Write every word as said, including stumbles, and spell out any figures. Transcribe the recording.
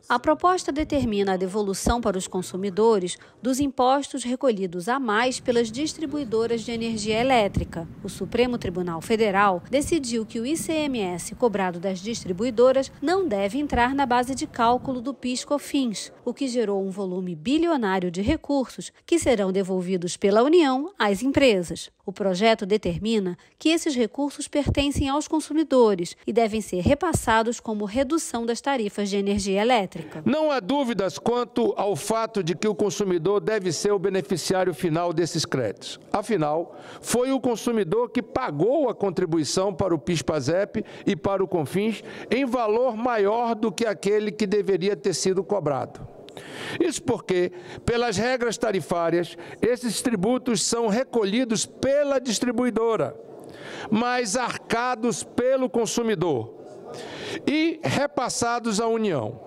A proposta determina a devolução para os consumidores dos impostos recolhidos a mais pelas distribuidoras de energia elétrica. O Supremo Tribunal Federal decidiu que o I C M S cobrado das distribuidoras não deve entrar na base de cálculo do PIS/COFINS, o que gerou um volume bilionário de recursos que serão devolvidos pela União às empresas. O projeto determina que esses recursos pertencem aos consumidores e devem ser repassados como redução das tarifas de energia elétrica. Não há dúvidas quanto ao fato de que o consumidor deve ser o beneficiário final desses créditos. Afinal, foi o consumidor que pagou a contribuição para o PIS/PASEP e para o COFINS em valor maior do que aquele que deveria ter sido cobrado. Isso porque, pelas regras tarifárias, esses tributos são recolhidos pela distribuidora, mas arcados pelo consumidor e repassados à União.